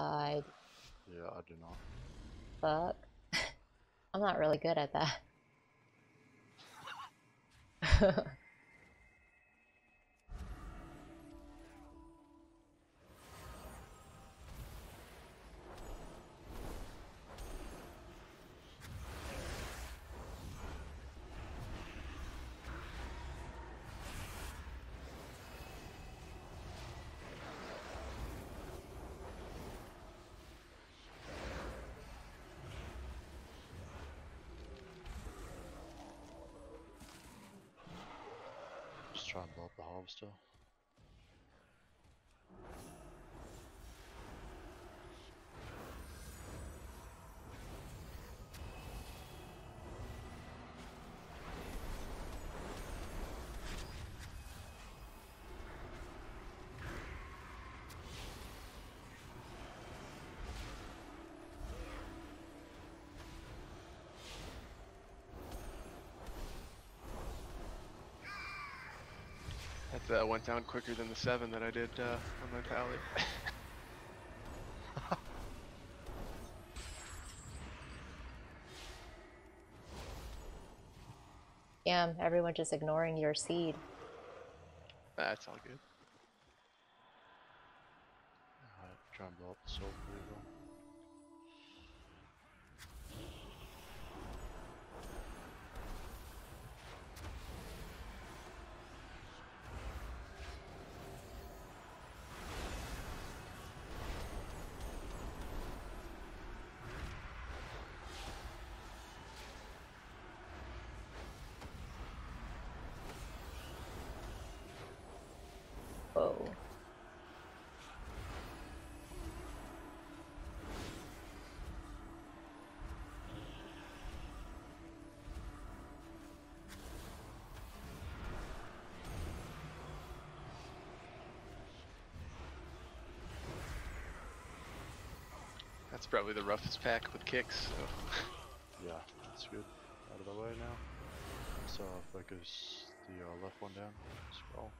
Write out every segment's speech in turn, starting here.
I Yeah, I do not. fuck. I'm not really good at that. Just try and blow up the harvester. That went down quicker than the 7 that I did on my pally. Damn, everyone just ignoring your seed. That's all good. Alright, try and blow up the soul reaver. Whoa. That's probably the roughest pack with kicks. So. Yeah, that's good. Out of the way now. So focus the left one down. Scroll.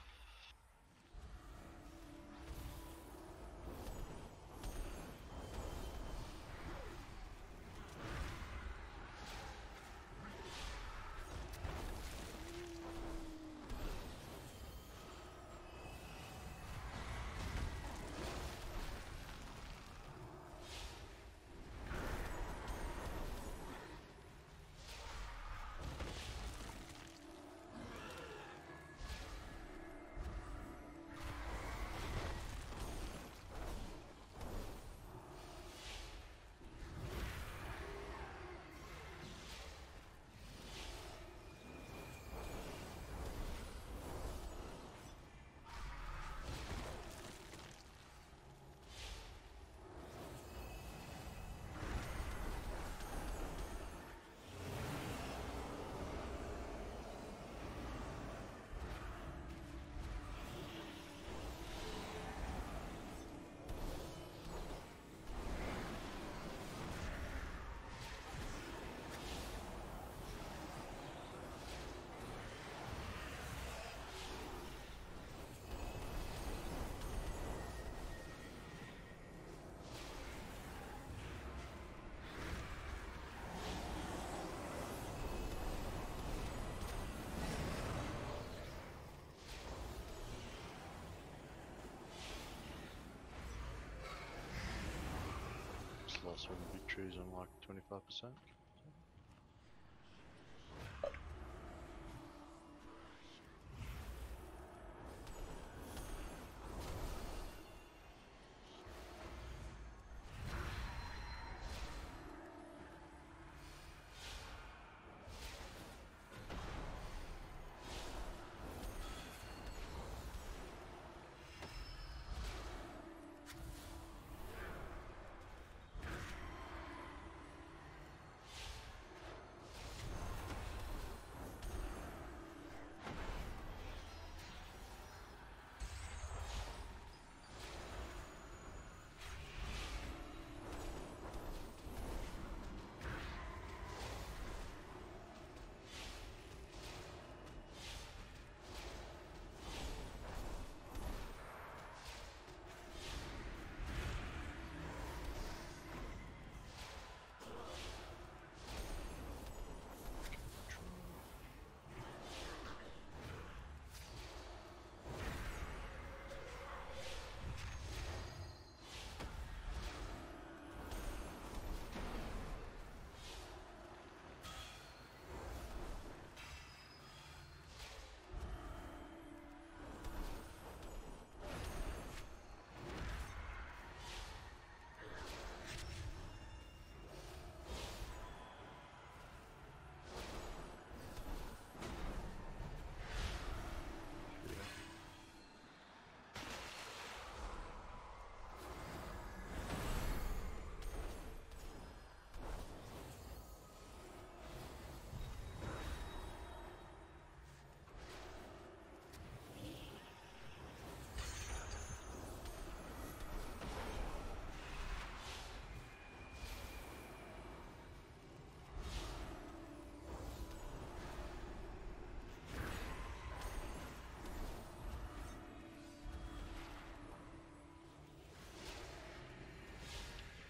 Just lost one big trees on like 25%.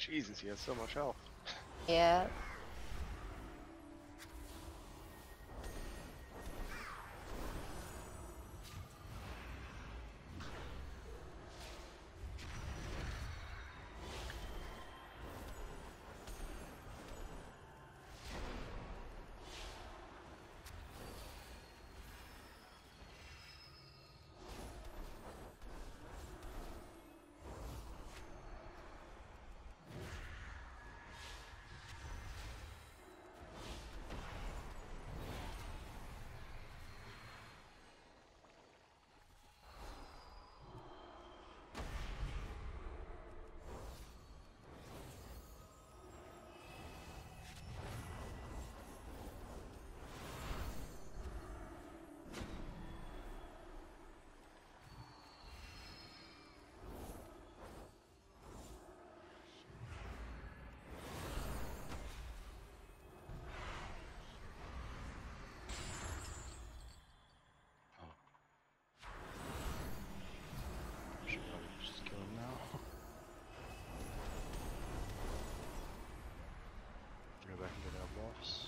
Jesus, he has so much health. Yeah. Should probably just kill him now. Go back and get our boss.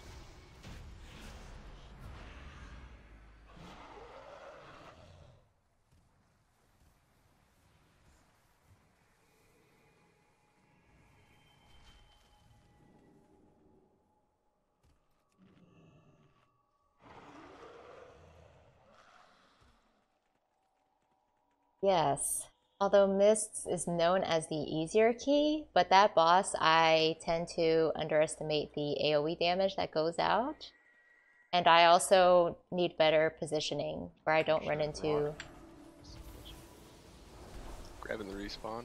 Yes. Although Mists is known as the easier key, but that boss, I tend to underestimate the AoE damage that goes out. And I also need better positioning where I don't run into... Grabbing the respawn.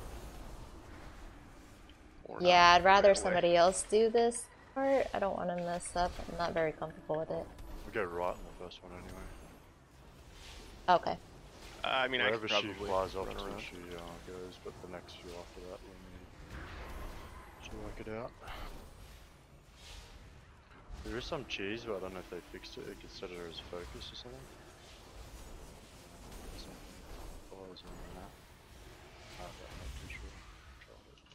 Or Yeah, not, I'd rather right away. somebody else do this part. I don't want to mess up. I'm not very comfortable with it. We go right in the first one anyway. Okay. I mean, Wherever I could she probably flies off run to, around. she goes, but the next few after that, we need to work it out. There is some cheese, but I don't know if they fixed it. It gets set her as focus or something. Some follows on the map. I'm not too sure. Tried it.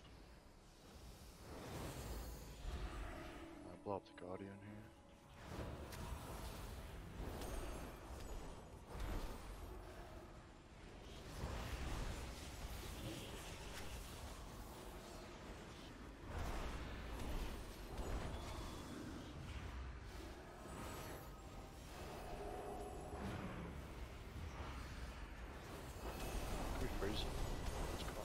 Blow up the Guardian here. Can we freeze it? It's caught.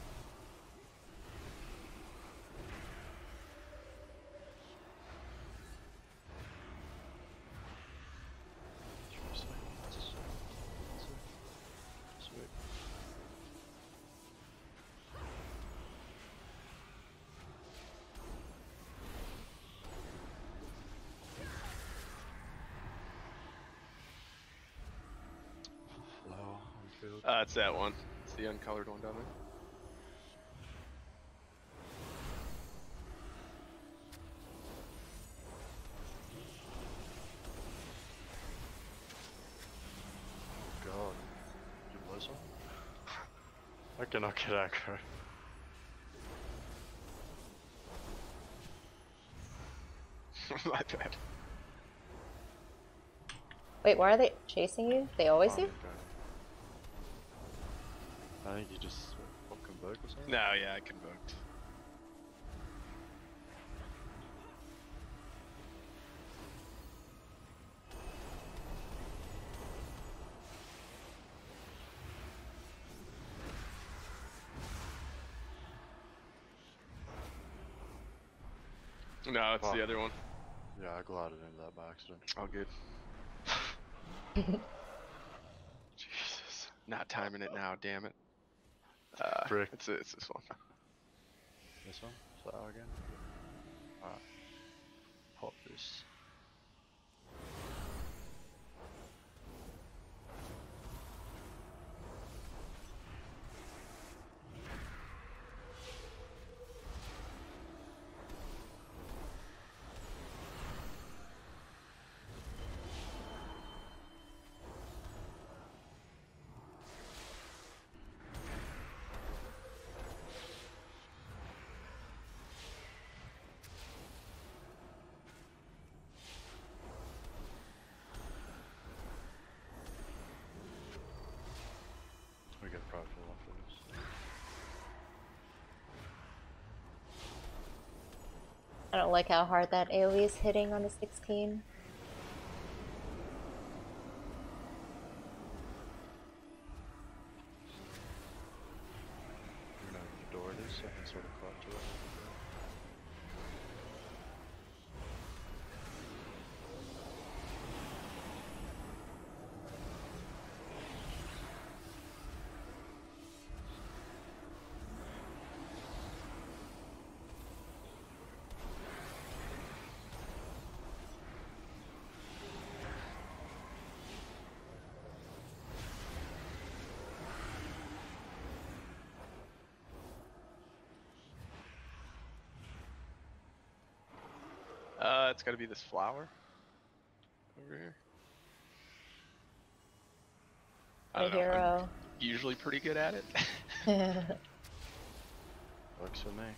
Sweet. Flower on field. It's that one. It's the uncolored one down there. God. Did you lose one? I cannot get aggro. My bad. Wait, why are they chasing you? They always Oh, do? okay. I think you just convoke or something? No, yeah, I convoked. No, it's Fuck. the other one. Yeah, I glided into that by accident. All good. Jesus. Not timing it now, damn it. Frick. It's this one. This one? Flower again? Alright. Pop this. I don't like how hard that AoE is hitting on the 16. You know the door it is, so I can sort of clock to it. It's gotta be this flower over here. I My don't know. I'm hero. usually pretty good at it. Works for me.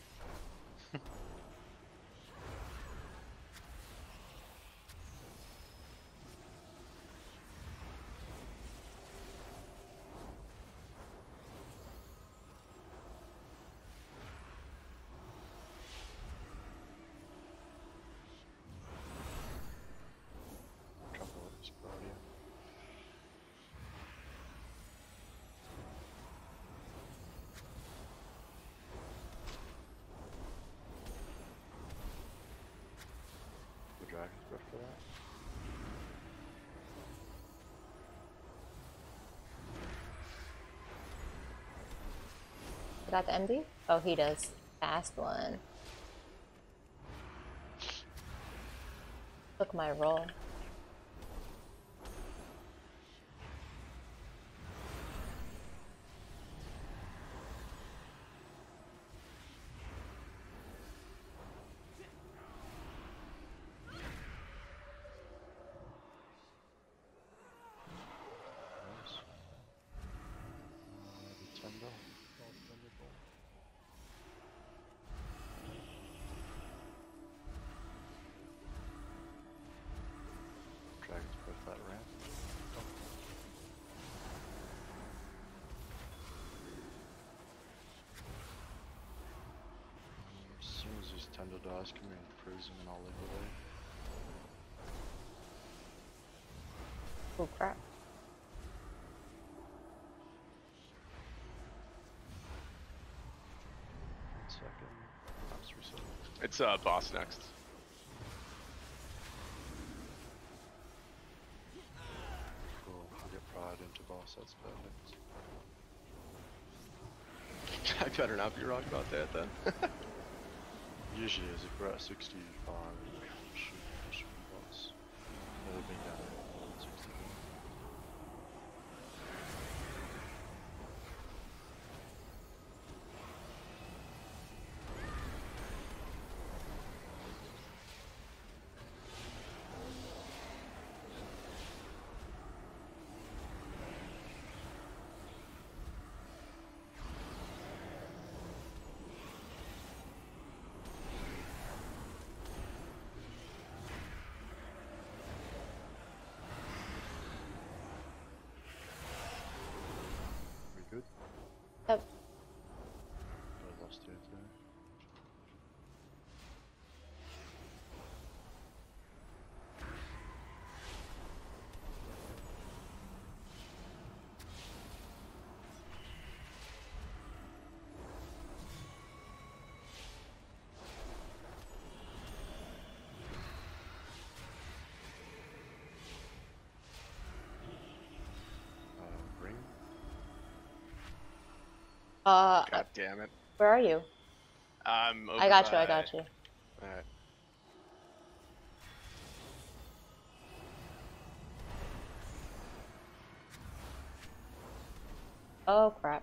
Trouble with this body. The dragon's breath for that. Got the MD? Oh, he does. Fast one. Took my roll. Nice. The tender. Dragon's breath that ramp. As soon as this tender dies, come here and freeze him and I'll leave away. Oh crap. One second. That's reset. It's boss next. Cool. I'll get pride into boss, that's perfect. I better not be wrong about that then. Usually is if we're at 65, we should be boss. Never been down at more than 65. We good? Yep. I lost it there. Ring? God damn it. Where are you? I'm over I got you, I by- got you. Alright. Oh crap.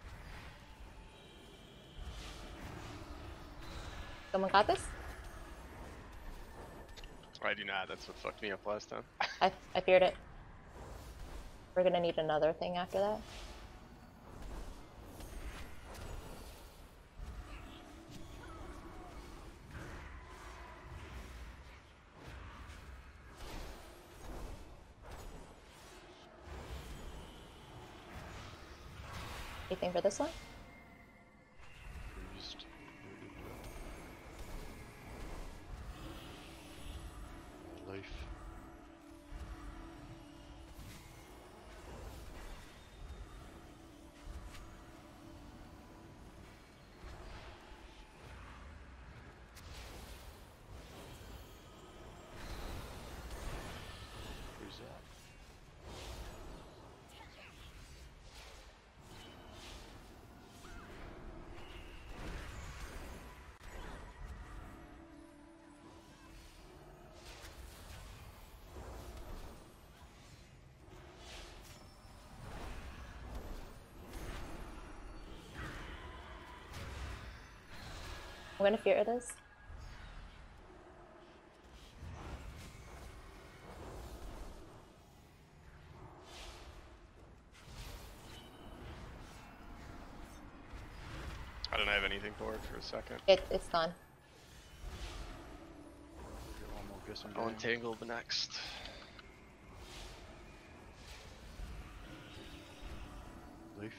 Someone got this? I do not. That's what fucked me up last time. I feared it. We're gonna need another thing after that. Anything for this one? Used. I'm gonna fear this. I don't have anything for it for a second. It's gone. Get one more guessing I'll game. untangle the next. Leaf.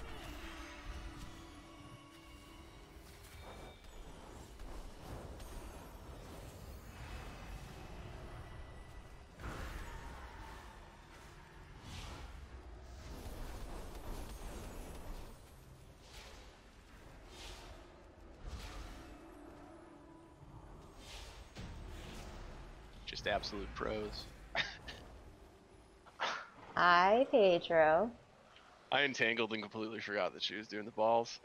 Just absolute pros. Hi, Pedro. I untangled and completely forgot that she was doing the balls.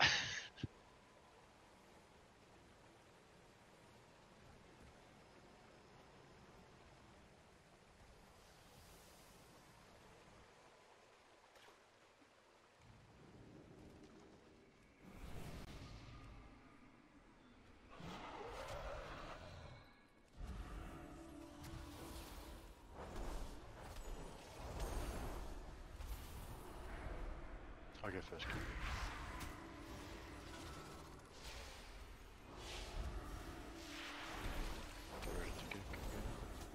I'll get first kick. Get ready to kick again.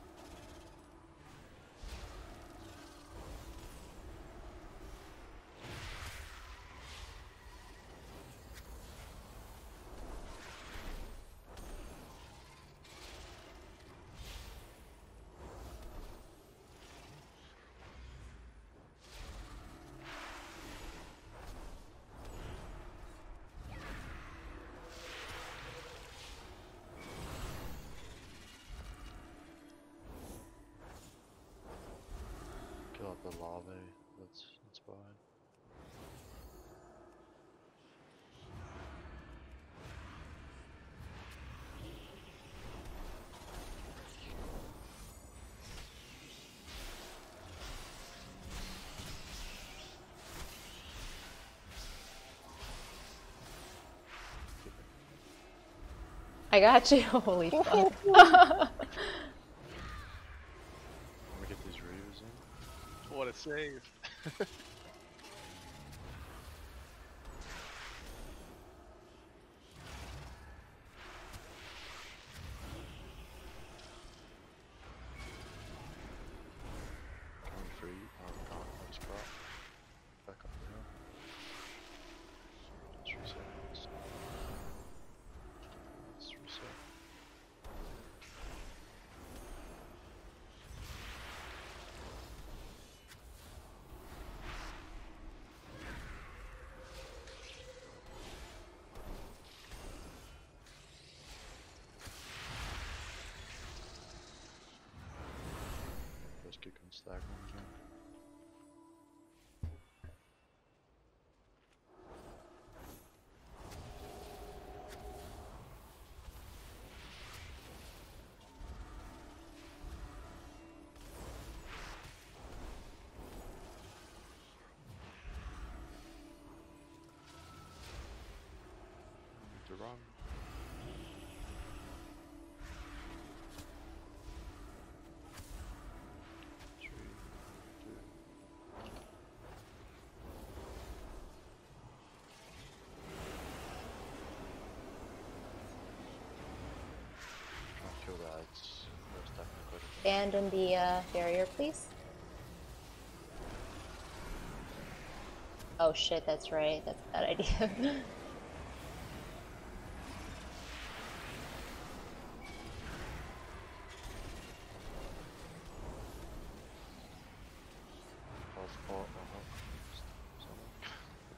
Kill out the larvae that's inspired. I got you. Holy fuck. Let me get these reavers in. What a save. Coming free. Oh, I can't. I just got back up the hill. Let's reset. Let's reset. First kick on stack one again. To run. Three, two. Can't kill that. It's first attack and credit. Abandon the barrier, please. Oh shit, that's right. That's a bad idea. False spot. Someone.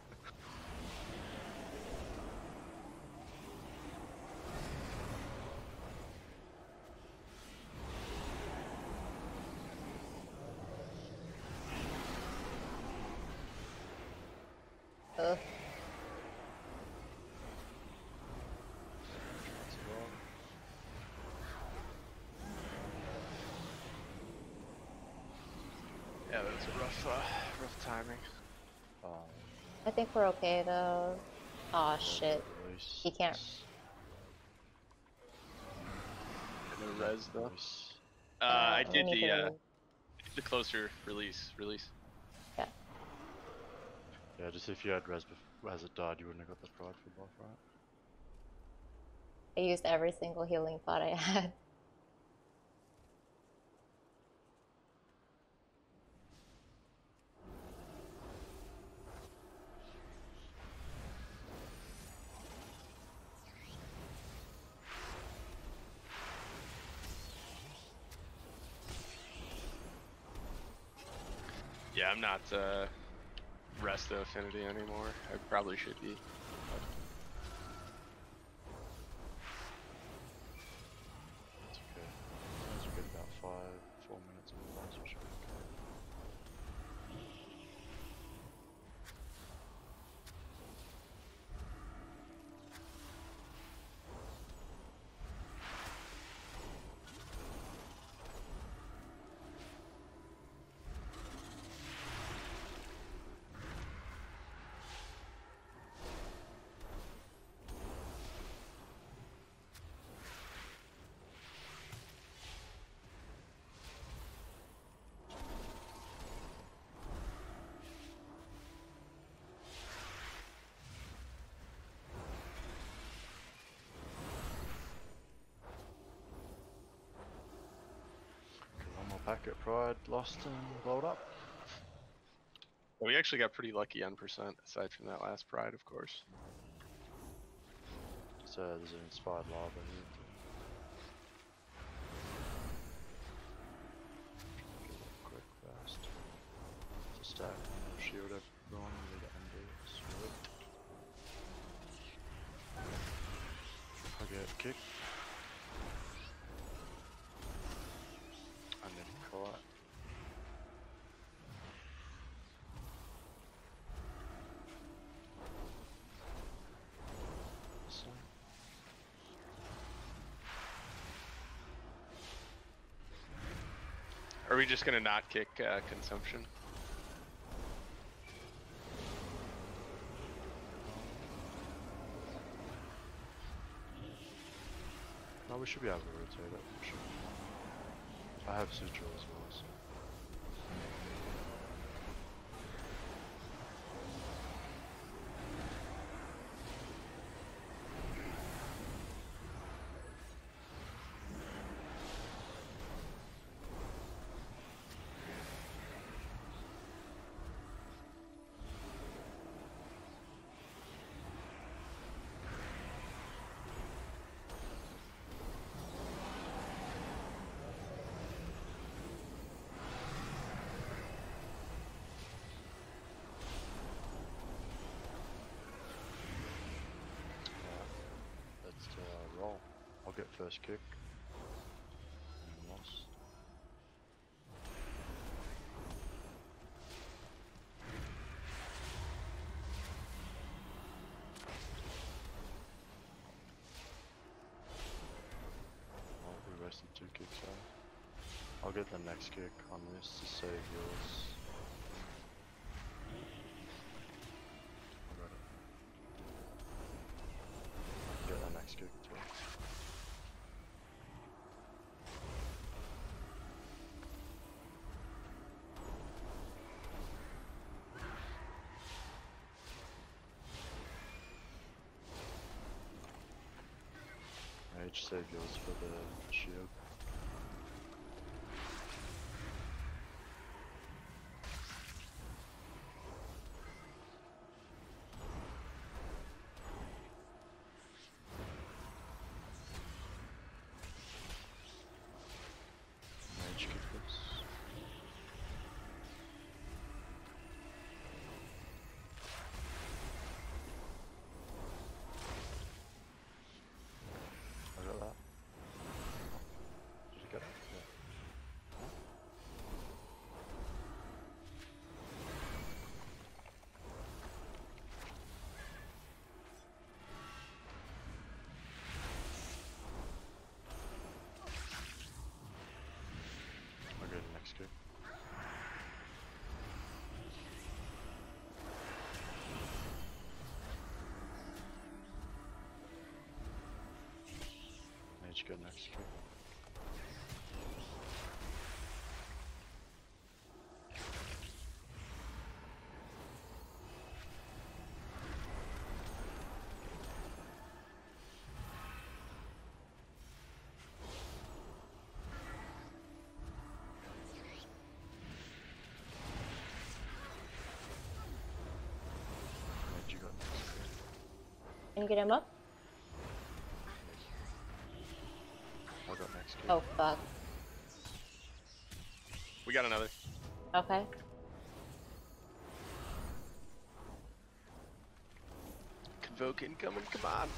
Ugh. Yeah, that was a rough timing. I think we're okay though. Aw, shit. He can't. No res though. Nice. I we did need to the closer release. yeah. Yeah, just if you had res as it died, you wouldn't have got the pride for buff, right? I used every single healing pot I had. Yeah, I'm not Resta Affinity anymore. I probably should be. That's okay. As long as we get about 4 minutes on the boss, we should be okay. One more packet pride lost and blowed up. We actually got pretty lucky on percent, aside from that last pride, of course. So there's an inspired lava here. Get it quick, fast. To stack, shield everyone, need to end it. Sweet. I get kick. And then caught. So, Are we just gonna not kick consumption? no, we should be able to rotate it. For sure. I have Sutra as well, so. Let's roll. I'll get first kick. And loss. Oh, we wasted 2 kicks out. I'll get the next kick on this to save yours. I got it. Get the next kick too. Mage, save yours for the shield. Mage, kick this. I got that. Did you get it? Yeah. I'll get the next kick. Mage, get next kick. Can you get him up? I'll go next. Kid. Oh, fuck. We got another. Okay. Convoke incoming, come on.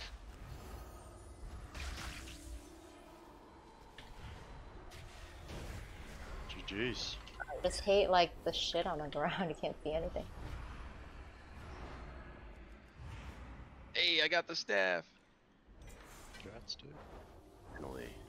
GG's. I just hate, like, the shit on the ground. You can't see anything. Hey, I got the staff. Congrats, dude. Finally.